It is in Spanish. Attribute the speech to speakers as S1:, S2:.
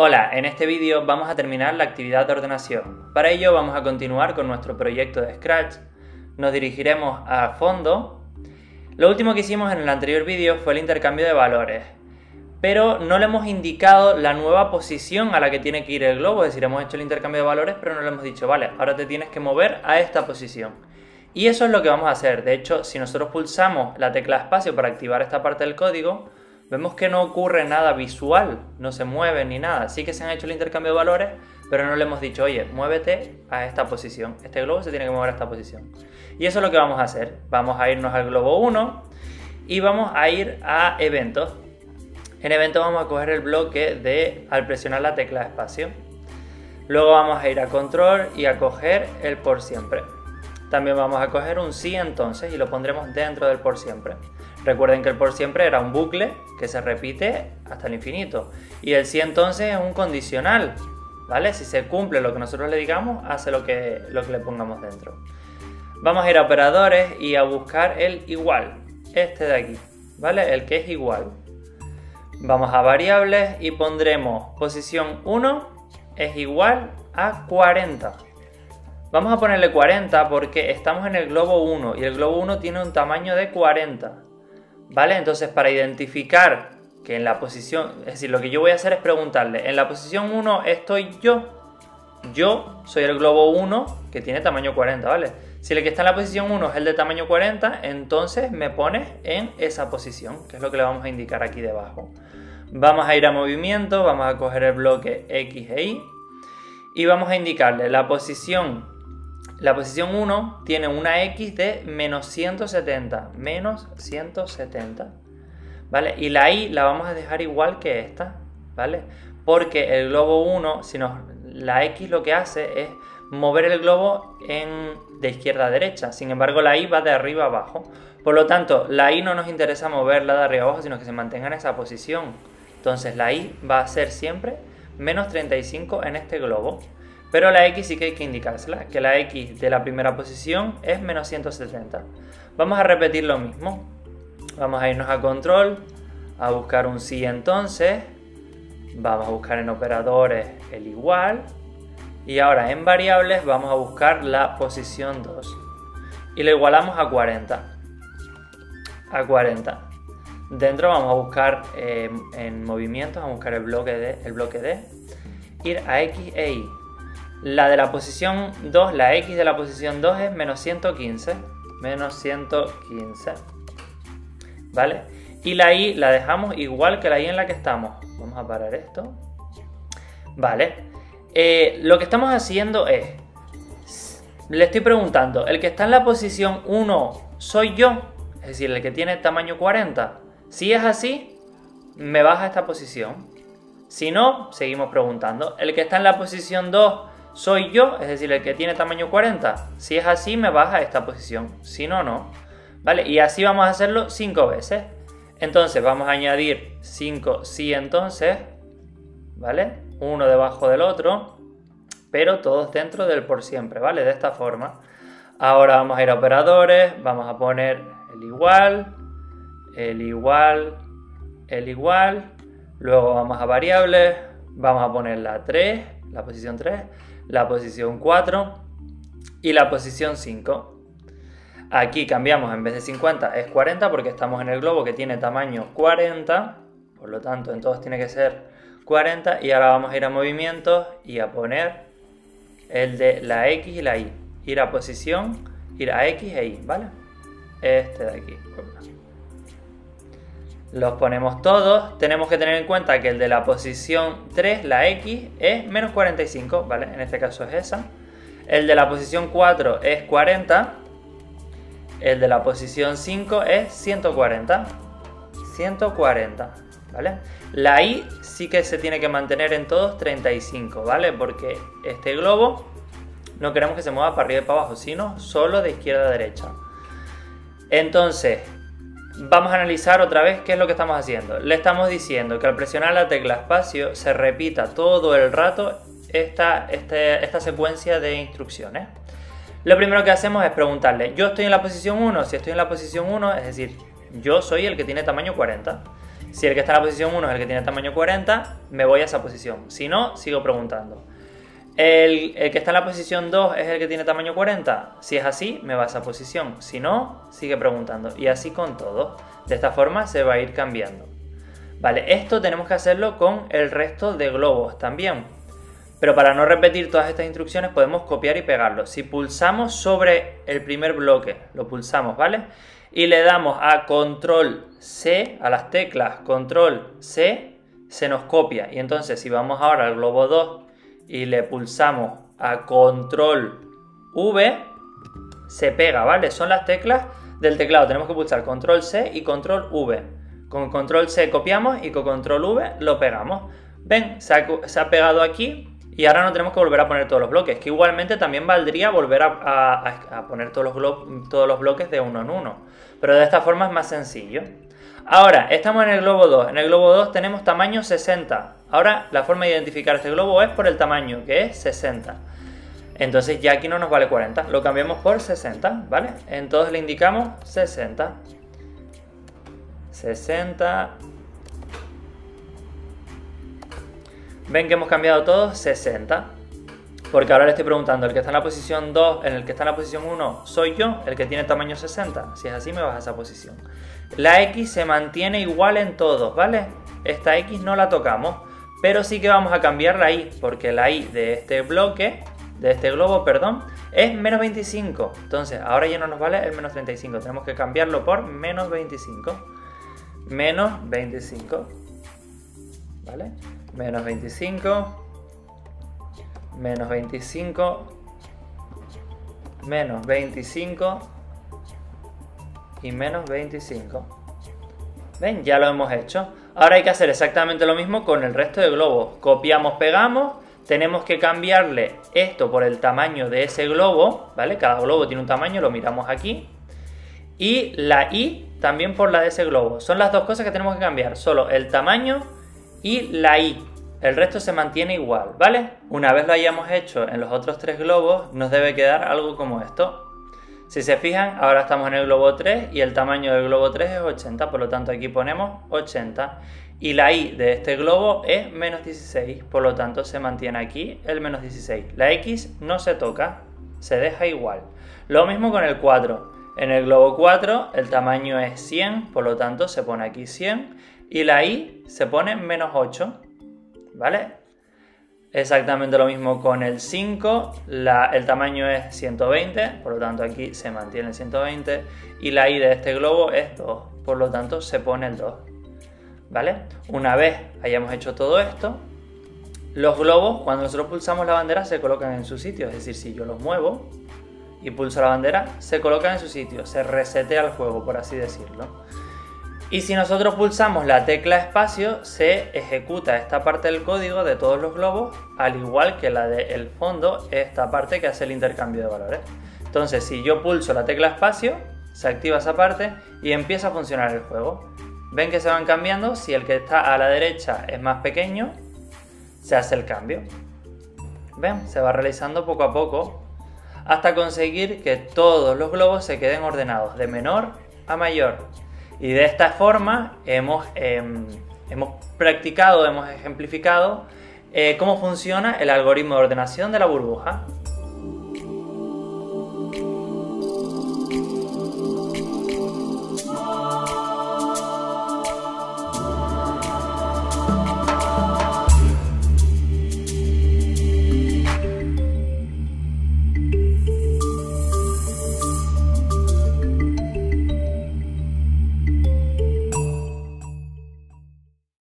S1: Hola, en este vídeo vamos a terminar la actividad de ordenación. Para ello vamos a continuar con nuestro proyecto de Scratch. Nos dirigiremos a fondo. Lo último que hicimos en el anterior vídeo fue el intercambio de valores, pero no le hemos indicado la nueva posición a la que tiene que ir el globo. Es decir, hemos hecho el intercambio de valores, pero no le hemos dicho, vale, ahora te tienes que mover a esta posición. Y eso es lo que vamos a hacer. De hecho, si nosotros pulsamos la tecla espacio para activar esta parte del código, vemos que no ocurre nada visual, no se mueve ni nada. Sí que se han hecho el intercambio de valores, pero no le hemos dicho, oye, muévete a esta posición. Este globo se tiene que mover a esta posición. Y eso es lo que vamos a hacer. Vamos a irnos al globo 1 y vamos a ir a eventos. En eventos vamos a coger el bloque de al presionar la tecla espacio. Luego vamos a ir a control y a coger el por siempre. También vamos a coger un sí entonces y lo pondremos dentro del por siempre. Recuerden que el por siempre era un bucle que se repite hasta el infinito. Y el sí entonces es un condicional, ¿vale? Si se cumple lo que nosotros le digamos, hace lo que le pongamos dentro. Vamos a ir a operadores y a buscar el igual, este de aquí, ¿vale? El que es igual. Vamos a variables y pondremos posición 1 es igual a 40. Vamos a ponerle 40 porque estamos en el globo 1 y el globo 1 tiene un tamaño de 40. ¿Vale? Entonces, para identificar que en la posición, es decir, lo que yo voy a hacer es preguntarle, en la posición 1 estoy yo. Yo soy el globo 1 que tiene tamaño 40, ¿vale? Si el que está en la posición 1 es el de tamaño 40, entonces me pones en esa posición, que es lo que le vamos a indicar aquí debajo. Vamos a ir a movimiento, vamos a coger el bloque X e Y y vamos a indicarle la posición 1 tiene una X de menos 170, ¿vale? Y la Y la vamos a dejar igual que esta, ¿vale? Porque el globo 1, la X lo que hace es mover el globo de izquierda a derecha, sin embargo la Y va de arriba a abajo. Por lo tanto, la Y no nos interesa moverla de arriba a abajo, sino que se mantenga en esa posición. Entonces la Y va a ser siempre menos 35 en este globo. Pero la X sí que hay que indicársela, que la X de la primera posición es menos 170. Vamos a repetir lo mismo. Vamos a irnos a control, a buscar un sí entonces. Vamos a buscar en operadores el igual. Y ahora en variables vamos a buscar la posición 2. Y lo igualamos a 40. A 40. Dentro vamos a buscar en movimientos, vamos a buscar el bloque D. Ir a X e Y. La de la posición 2, la X de la posición 2 es menos 115. Menos 115. ¿Vale? Y la Y la dejamos igual que la Y en la que estamos. Vamos a parar esto. Vale. Lo que estamos haciendo es... Le estoy preguntando, ¿el que está en la posición 1 soy yo? Es decir, el que tiene tamaño 40. Si es así, me baja a esta posición. Si no, seguimos preguntando. ¿El que está en la posición 2 soy yo? Es decir, el que tiene tamaño 40. Si es así, me baja a esta posición. Si no, no. ¿Vale? Y así vamos a hacerlo 5 veces. Entonces vamos a añadir 5 sí entonces. ¿Vale? Uno debajo del otro. Pero todos dentro del por siempre. ¿Vale? De esta forma. Ahora vamos a ir a operadores. Vamos a poner el igual. El igual. El igual. Luego vamos a variables. Vamos a poner la 3. La posición 3. La posición 4 y la posición 5. Aquí cambiamos, en vez de 50 es 40 porque estamos en el globo que tiene tamaño 40, por lo tanto en todos tiene que ser 40. Y ahora vamos a ir a movimientos y a poner el de la X y la Y. Ir a posición, ir a X e Y, ¿vale? Este de aquí. Los ponemos todos. Tenemos que tener en cuenta que el de la posición 3, la X, es menos 45, ¿vale? En este caso es esa. El de la posición 4 es 40. El de la posición 5 es 140. 140, ¿vale? La Y sí que se tiene que mantener en todos 35, ¿vale? Porque este globo no queremos que se mueva para arriba y para abajo, sino solo de izquierda a derecha. Entonces... vamos a analizar otra vez qué es lo que estamos haciendo. Le estamos diciendo que al presionar la tecla espacio se repita todo el rato esta secuencia de instrucciones. Lo primero que hacemos es preguntarle, ¿yo estoy en la posición 1? Si estoy en la posición 1, es decir, yo soy el que tiene tamaño 40. Si el que está en la posición 1 es el que tiene tamaño 40, me voy a esa posición. Si no, sigo preguntando. El que está en la posición 2 es el que tiene tamaño 40. Si es así, me va a esa posición. Si no, sigue preguntando. Y así con todo. De esta forma se va a ir cambiando. Vale, esto tenemos que hacerlo con el resto de globos también. Pero para no repetir todas estas instrucciones podemos copiar y pegarlo. Si pulsamos sobre el primer bloque, lo pulsamos, ¿vale? Y le damos a Control C, a las teclas Control C, se nos copia. Y entonces si vamos ahora al globo 2 y le pulsamos a Control V, se pega, ¿vale? Son las teclas del teclado. Tenemos que pulsar Control C y Control V. Con Control C copiamos y con Control V lo pegamos. ¿Ven? Se ha pegado aquí. Y ahora no tenemos que volver a poner todos los bloques, que igualmente también valdría volver a poner todos los bloques de uno en uno. Pero de esta forma es más sencillo. Ahora, estamos en el globo 2. En el globo 2 tenemos tamaño 60. Ahora, la forma de identificar este globo es por el tamaño, que es 60. Entonces ya aquí no nos vale 40. Lo cambiamos por 60, ¿vale? Entonces le indicamos 60. 60... Ven que hemos cambiado todos 60. Porque ahora le estoy preguntando, el que está en la posición 2, en el que está en la posición 1, ¿soy yo el que tiene tamaño 60? Si es así, me vas a esa posición. La X se mantiene igual en todos, ¿vale? Esta X no la tocamos, pero sí que vamos a cambiar la Y, porque la Y de este bloque, de este globo, perdón, es menos 25. Entonces, ahora ya no nos vale el menos 35. Tenemos que cambiarlo por menos 25. Menos 25. ¿Vale? Menos 25, menos 25, menos 25 y menos 25. ¿Ven? Ya lo hemos hecho. Ahora hay que hacer exactamente lo mismo con el resto de globos. Copiamos, pegamos, tenemos que cambiarle esto por el tamaño de ese globo, ¿vale? Cada globo tiene un tamaño, lo miramos aquí. Y la Y también por la de ese globo. Son las dos cosas que tenemos que cambiar, solo el tamaño y la Y. El resto se mantiene igual, ¿vale? Una vez lo hayamos hecho en los otros tres globos, nos debe quedar algo como esto. Si se fijan, ahora estamos en el globo 3 y el tamaño del globo 3 es 80, por lo tanto aquí ponemos 80. Y la Y de este globo es menos 16, por lo tanto se mantiene aquí el menos 16. La X no se toca, se deja igual. Lo mismo con el 4. En el globo 4 el tamaño es 100, por lo tanto se pone aquí 100. Y la Y se pone menos 8, ¿vale? Exactamente lo mismo con el 5, el tamaño es 120, por lo tanto aquí se mantiene el 120. Y la Y de este globo es 2, por lo tanto se pone el 2, ¿vale? Una vez hayamos hecho todo esto, los globos, cuando nosotros pulsamos la bandera, se colocan en su sitio. Es decir, si yo los muevo y pulso la bandera, se colocan en su sitio, se resetea el juego, por así decirlo. Y si nosotros pulsamos la tecla espacio, se ejecuta esta parte del código de todos los globos, al igual que la del fondo, esta parte que hace el intercambio de valores. Entonces, si yo pulso la tecla espacio, se activa esa parte y empieza a funcionar el juego. Ven que se van cambiando. Si el que está a la derecha es más pequeño, se hace el cambio. Ven, se va realizando poco a poco hasta conseguir que todos los globos se queden ordenados de menor a mayor. Y de esta forma hemos practicado, hemos ejemplificado cómo funciona el algoritmo de ordenación de la burbuja.